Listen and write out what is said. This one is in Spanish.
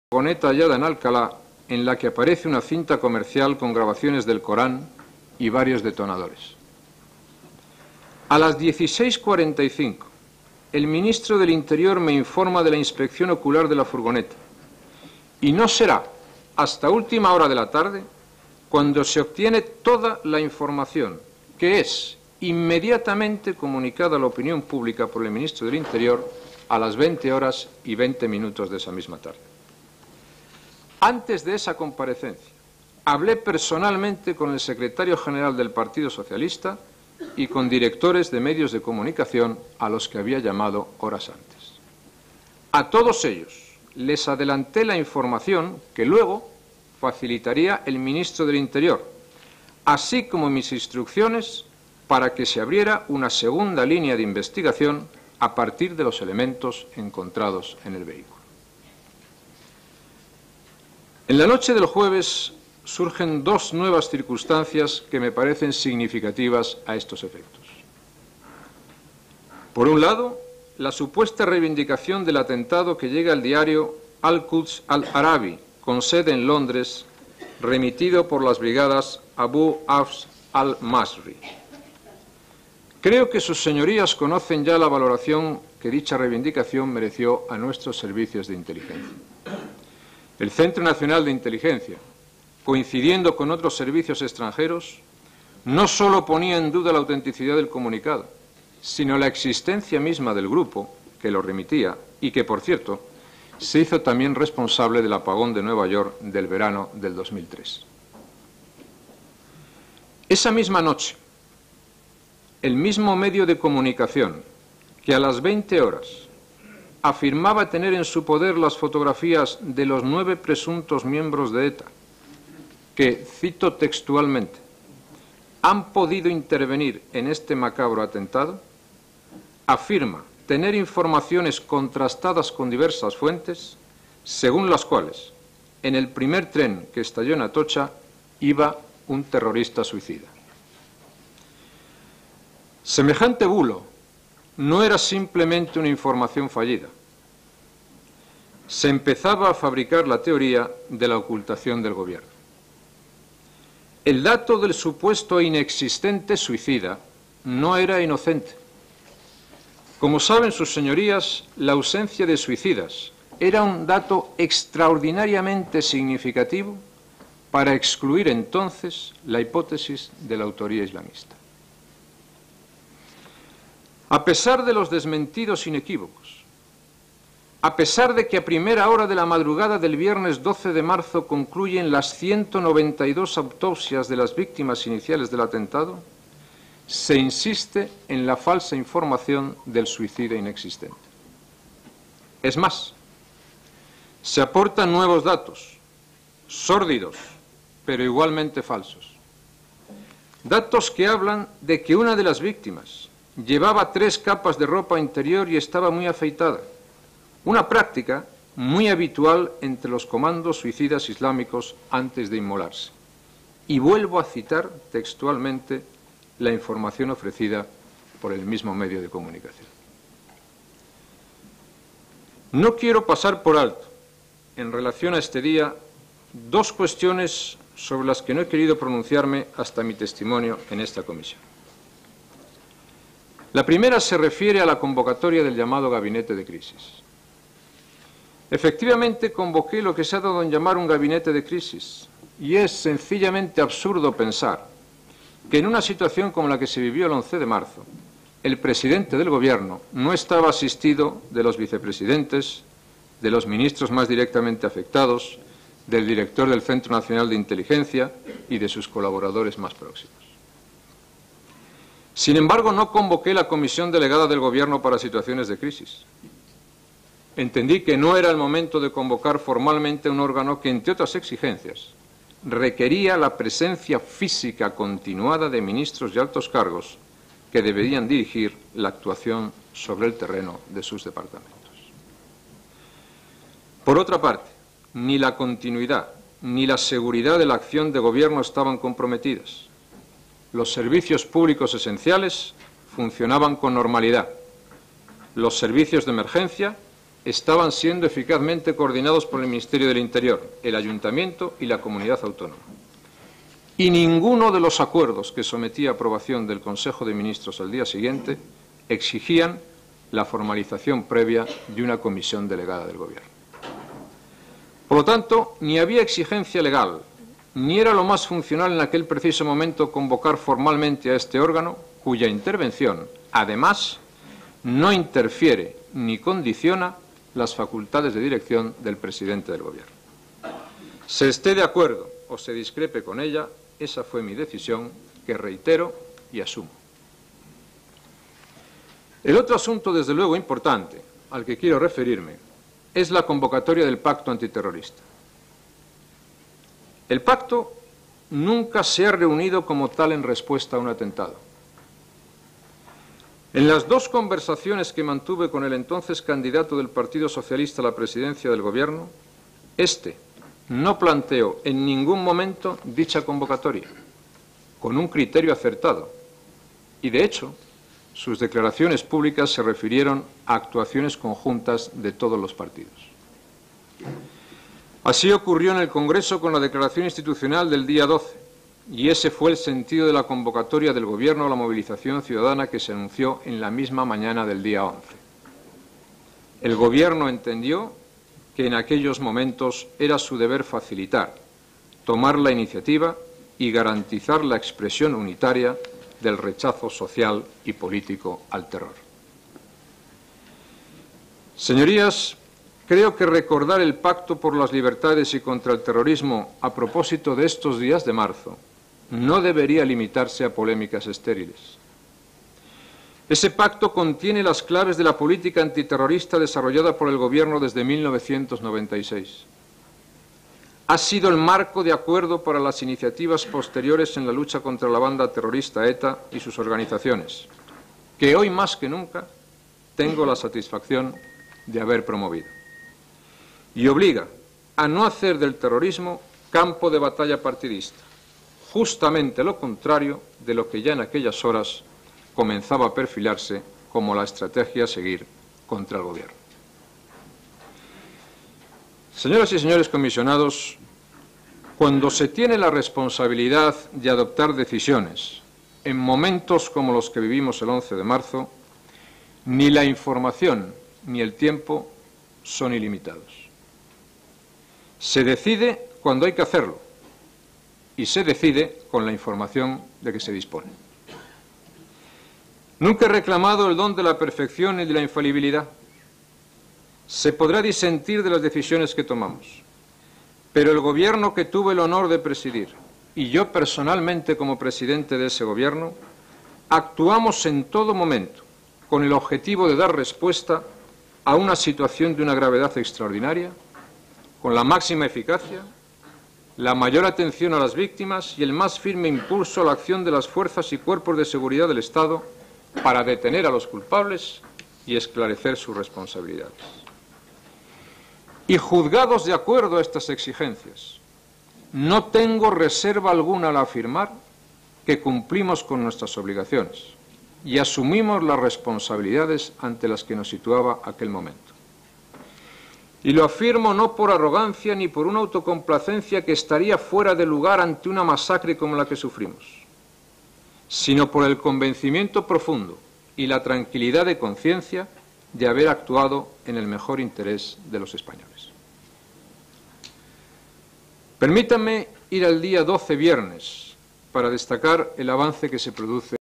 furgoneta hallada en Alcalá, en la que aparece una cinta comercial con grabaciones del Corán y varios detonadores. A las 16:45, el ministro del Interior me informa de la inspección ocular de la furgoneta, y no será hasta última hora de la tarde cuando se obtiene toda la información, que es inmediatamente comunicada a la opinión pública por el ministro del Interior a las 20:20 de esa misma tarde. Antes de esa comparecencia, hablé personalmente con el secretario general del Partido Socialista y con directores de medios de comunicación a los que había llamado horas antes. A todos ellos les adelanté la información que luego facilitaría el ministro del Interior, así como mis instrucciones para que se abriera una segunda línea de investigación a partir de los elementos encontrados en el vehículo. En la noche del jueves surgen dos nuevas circunstancias que me parecen significativas a estos efectos. Por un lado, la supuesta reivindicación del atentado que llega al diario Al-Quds Al-Arabi, con sede en Londres, remitido por las brigadas Abu Hafs al-Masri. Creo que sus señorías conocen ya la valoración que dicha reivindicación mereció a nuestros servicios de inteligencia. El Centro Nacional de Inteligencia, coincidiendo con otros servicios extranjeros, no solo ponía en duda la autenticidad del comunicado, sino la existencia misma del grupo que lo remitía y que, por cierto, se hizo también responsable del apagón de Nueva York del verano del 2003. Esa misma noche, el mismo medio de comunicación que a las 20 horas afirmaba tener en su poder las fotografías de los 9 presuntos miembros de ETA, que, cito textualmente, han podido intervenir en este macabro atentado, afirma tener informaciones contrastadas con diversas fuentes, según las cuales, en el primer tren que estalló en Atocha, iba un terrorista suicida. Semejante bulo no era simplemente una información fallida. Se empezaba a fabricar la teoría de la ocultación del gobierno. El dato del supuesto inexistente suicida no era inocente. Como saben sus señorías, la ausencia de suicidas era un dato extraordinariamente significativo para excluir entonces la hipótesis de la autoría islamista. A pesar de los desmentidos inequívocos, a pesar de que a primera hora de la madrugada del viernes 12 de marzo concluyen las 192 autopsias de las víctimas iniciales del atentado, se insiste en la falsa información del suicida inexistente. Es más, se aportan nuevos datos, sórdidos, pero igualmente falsos. Datos que hablan de que una de las víctimas llevaba 3 capas de ropa interior y estaba muy afeitada, una práctica muy habitual entre los comandos suicidas islámicos antes de inmolarse. Y vuelvo a citar textualmente la información ofrecida por el mismo medio de comunicación. No quiero pasar por alto, en relación a este día, 2 cuestiones sobre las que no he querido pronunciarme hasta mi testimonio en esta comisión. La primera se refiere a la convocatoria del llamado gabinete de crisis. Efectivamente, convoqué lo que se ha dado en llamar un gabinete de crisis, y es sencillamente absurdo pensar que en una situación como la que se vivió el 11 de marzo, el presidente del Gobierno no estaba asistido de los vicepresidentes, de los ministros más directamente afectados, del director del Centro Nacional de Inteligencia y de sus colaboradores más próximos. Sin embargo, no convoqué la comisión delegada del Gobierno para situaciones de crisis. Entendí que no era el momento de convocar formalmente un órgano que, entre otras exigencias, requería la presencia física continuada de ministros y altos cargos que deberían dirigir la actuación sobre el terreno de sus departamentos. Por otra parte, ni la continuidad ni la seguridad de la acción de gobierno estaban comprometidas. Los servicios públicos esenciales funcionaban con normalidad. Los servicios de emergencia estaban siendo eficazmente coordinados por el Ministerio del Interior, el Ayuntamiento y la Comunidad Autónoma. Y ninguno de los acuerdos que sometía a aprobación del Consejo de Ministros al día siguiente exigían la formalización previa de una comisión delegada del Gobierno. Por lo tanto, ni había exigencia legal, ni era lo más funcional en aquel preciso momento convocar formalmente a este órgano, cuya intervención, además, no interfiere ni condiciona las facultades de dirección del presidente del Gobierno. Se esté de acuerdo o se discrepe con ella, esa fue mi decisión, que reitero y asumo. El otro asunto, desde luego importante, al que quiero referirme, es la convocatoria del pacto antiterrorista. El pacto nunca se ha reunido como tal en respuesta a un atentado. En las dos conversaciones que mantuve con el entonces candidato del Partido Socialista a la presidencia del Gobierno, no planteó en ningún momento dicha convocatoria, con un criterio acertado, y de hecho, sus declaraciones públicas se refirieron a actuaciones conjuntas de todos los partidos. Así ocurrió en el Congreso con la declaración institucional del día 12, y ese fue el sentido de la convocatoria del Gobierno a la movilización ciudadana que se anunció en la misma mañana del día 11. El Gobierno entendió que en aquellos momentos era su deber facilitar, tomar la iniciativa y garantizar la expresión unitaria del rechazo social y político al terror. Señorías, creo que recordar el Pacto por las Libertades y contra el Terrorismo a propósito de estos días de marzo no debería limitarse a polémicas estériles. Ese pacto contiene las claves de la política antiterrorista desarrollada por el Gobierno desde 1996. Ha sido el marco de acuerdo para las iniciativas posteriores en la lucha contra la banda terrorista ETA y sus organizaciones, que hoy más que nunca tengo la satisfacción de haber promovido. Y obliga a no hacer del terrorismo campo de batalla partidista, justamente lo contrario de lo que ya en aquellas horas comenzaba a perfilarse como la estrategia a seguir contra el Gobierno. Señoras y señores comisionados, cuando se tiene la responsabilidad de adoptar decisiones en momentos como los que vivimos el 11 de marzo, ni la información ni el tiempo son ilimitados. Se decide cuando hay que hacerlo y se decide con la información de que se dispone. Nunca he reclamado el don de la perfección y de la infalibilidad. Se podrá disentir de las decisiones que tomamos, pero el Gobierno que tuve el honor de presidir, y yo personalmente como presidente de ese Gobierno, actuamos en todo momento con el objetivo de dar respuesta a una situación de una gravedad extraordinaria, con la máxima eficacia, la mayor atención a las víctimas y el más firme impulso a la acción de las fuerzas y cuerpos de seguridad del Estado para detener a los culpables y esclarecer sus responsabilidades. Y juzgados de acuerdo a estas exigencias, no tengo reserva alguna al afirmar que cumplimos con nuestras obligaciones y asumimos las responsabilidades ante las que nos situaba aquel momento. Y lo afirmo no por arrogancia ni por una autocomplacencia que estaría fuera de lugar ante una masacre como la que sufrimos, sino por el convencimiento profundo y la tranquilidad de conciencia de haber actuado en el mejor interés de los españoles. Permítanme ir al día 12, viernes, para destacar el avance que se produce